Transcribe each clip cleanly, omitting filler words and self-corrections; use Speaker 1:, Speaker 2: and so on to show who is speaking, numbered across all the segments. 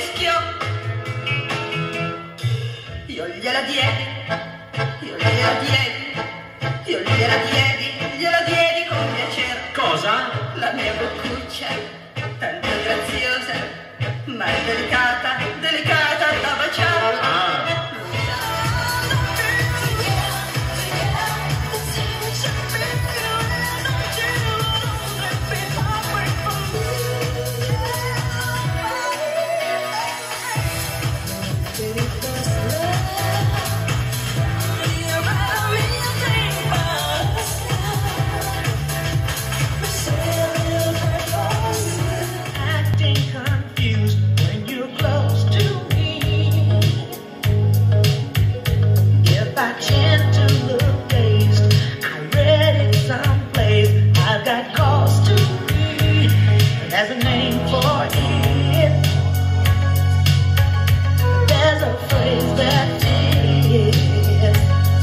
Speaker 1: rischio. Io gliela diedi, io gliela diedi, io gliela diedi, gliela diedi con piacere.
Speaker 2: Cosa?
Speaker 1: La mia boccuccia, tanto graziosa, ma è delicata, delicata da baciare.
Speaker 2: Ah.
Speaker 3: There's a name for it. There's a phrase that fits.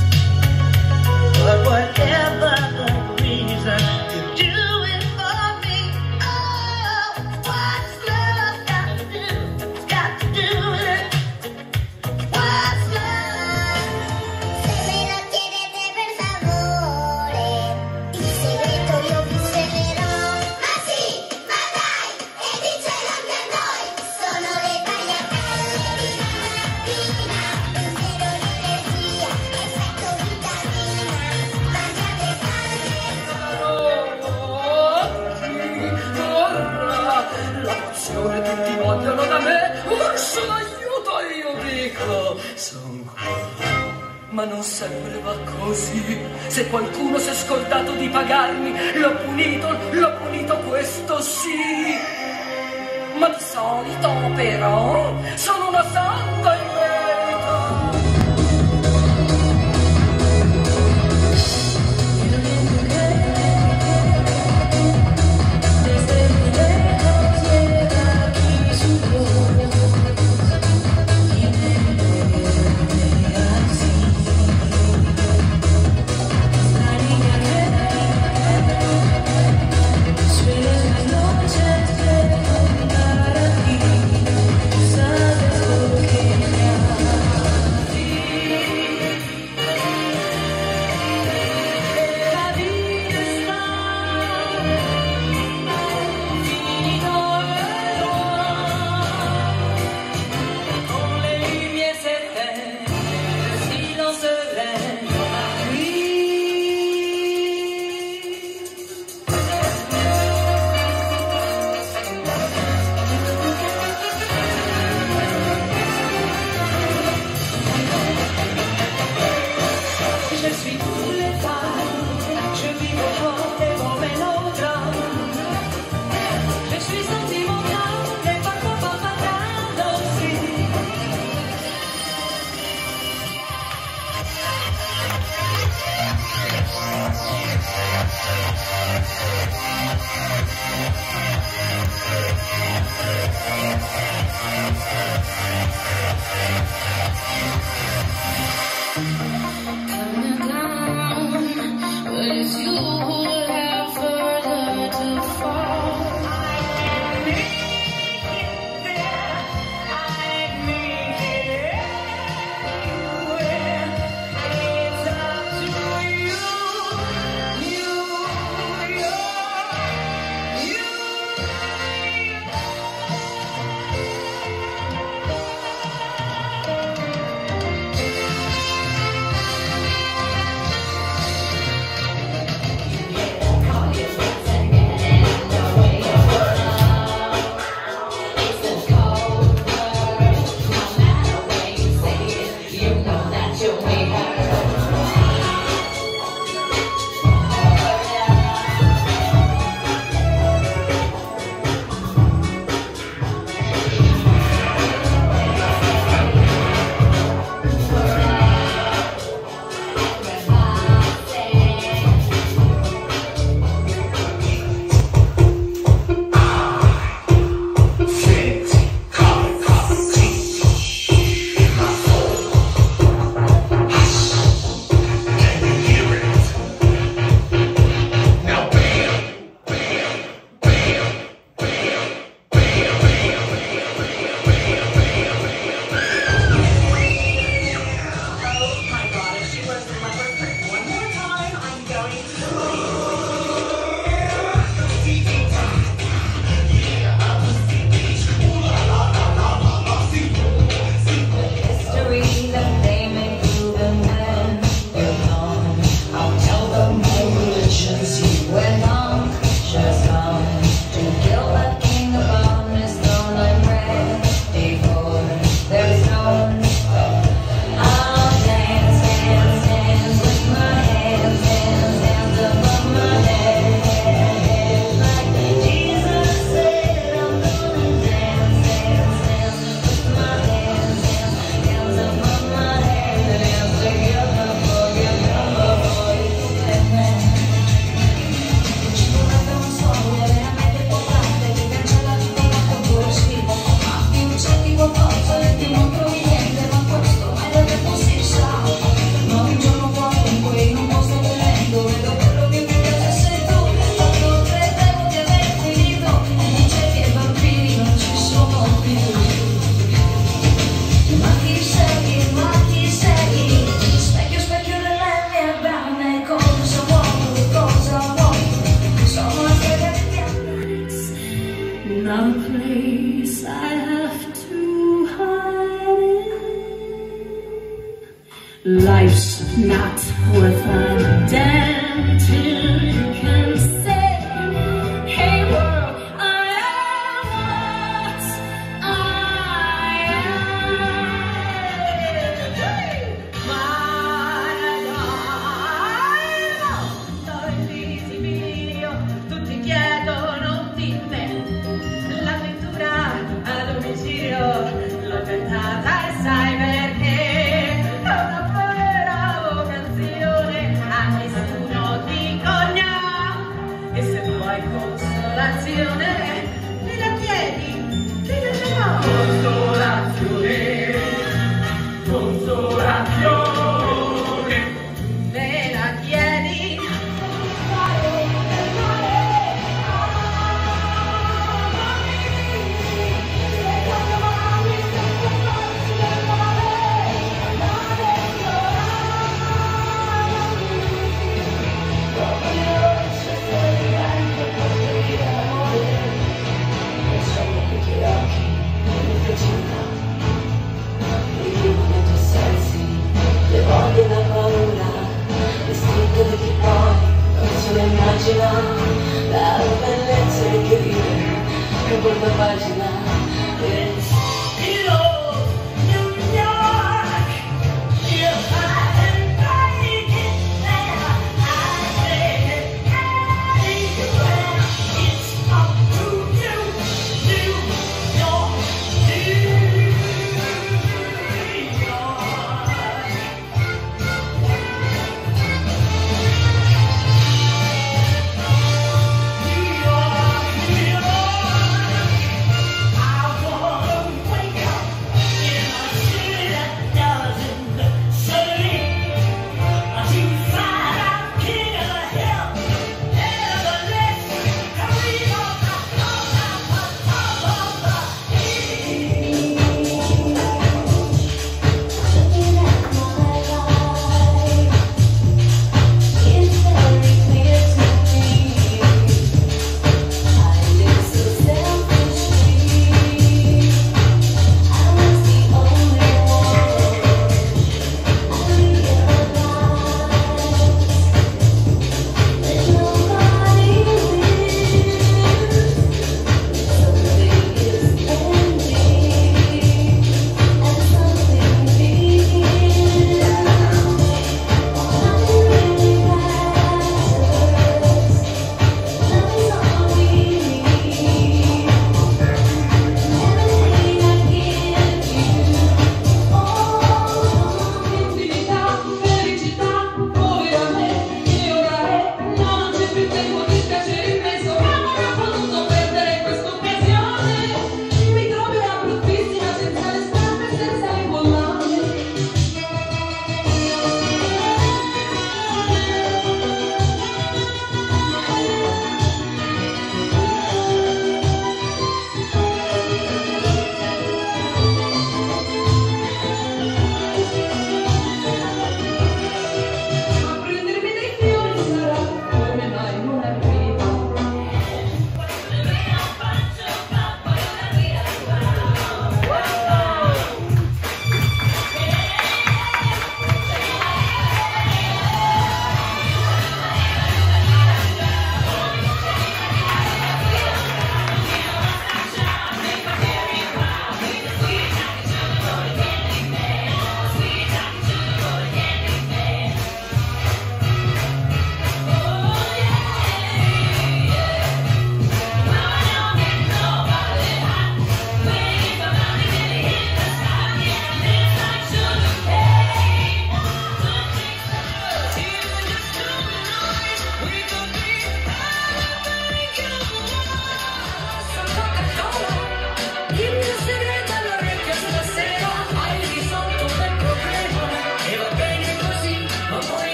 Speaker 3: But whatever the reason, you do it for me. Oh, what's love got to do? It's got to do it. What's love?
Speaker 4: Se me lo chiedete per favore, il segreto io vi svelerò. Ma sì, ma dai, e dicelo anche a noi. Sono le tagliatelle di mattina, pensiero di energia, effetto vitamina. Mangiate
Speaker 5: La pozione tutti vogliono da me. Ursula, aiuto, io dico. Son qui. Ma non sembrava così. Se qualcuno si è scordato di pagarmi, l'ho punito, questo sì. Ma di solito, però, sono una santa in merito.
Speaker 3: Sabes por qué Life's not worth a damn till you can say, hey world, I am what I am. Ma dove invisibile, tutti chiedono di me, l'avventura a domicilio l'ho tentata e sai perché? È una vera vocazione.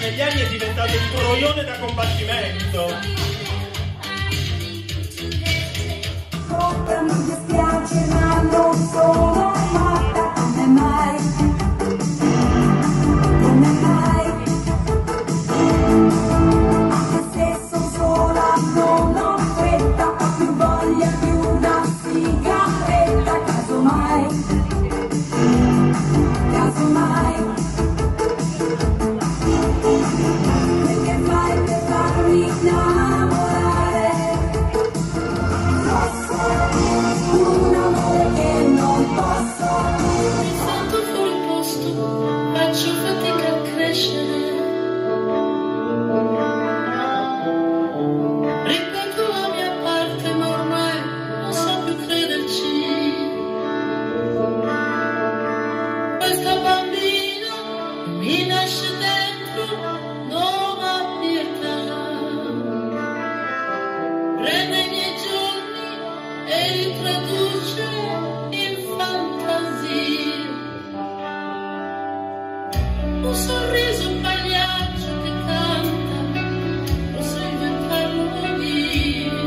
Speaker 2: negli anni è diventato il troione da combattimento.
Speaker 6: Non mi dispiace ma non sono matta, come mai? Come mai? Anche se sono sola non ho fretta, ho più voglia di una sigaretta, casomai, casomai. Perché fai per farmi innamorare? Un amore che non posso.
Speaker 3: Mi sento fuori posto, faccio fatica a crescere. Ripeto la mia parte, ma ormai non so più crederci. Questa bambina mi nasce dentro, non ha pietà. Prende i miei giorni e li traduce in fantasia. Un sorriso pagliaccio che canta, posso inventarlo io.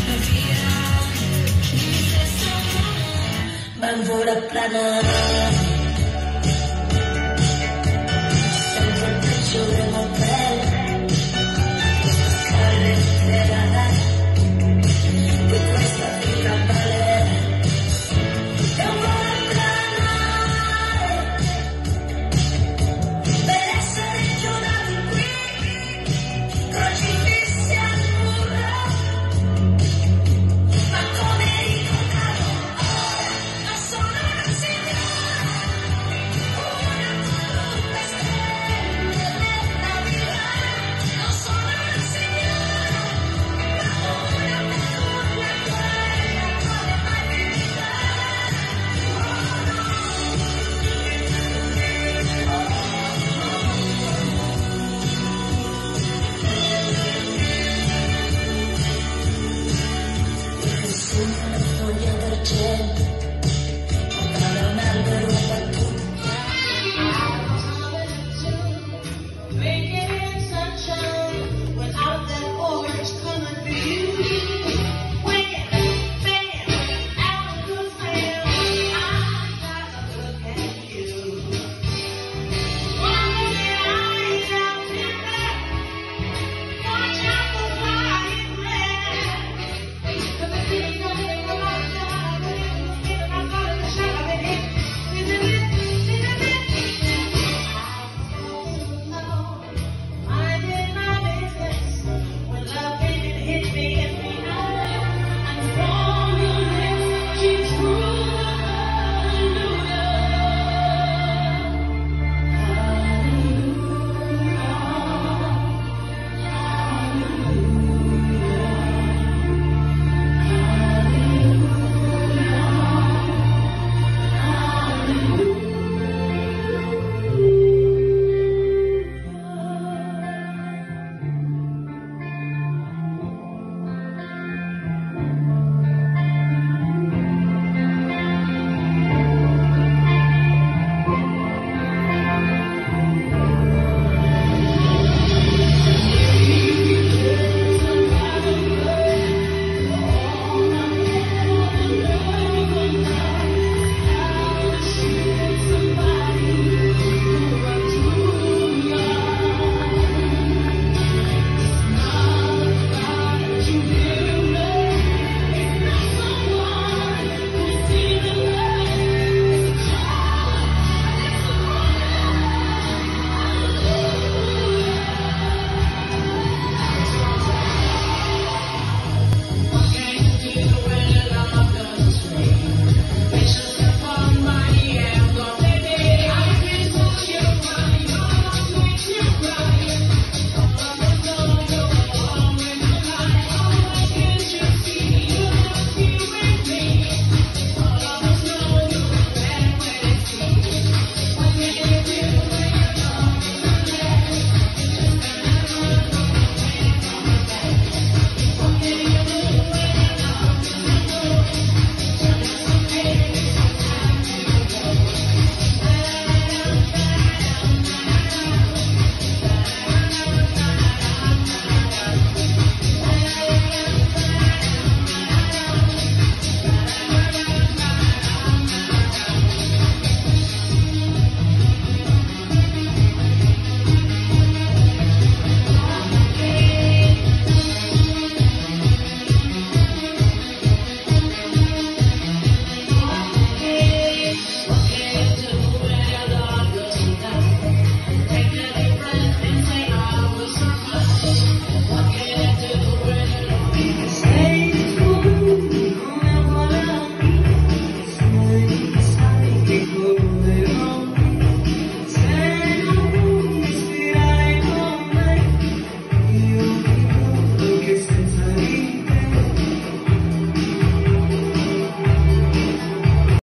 Speaker 6: Bandura plana.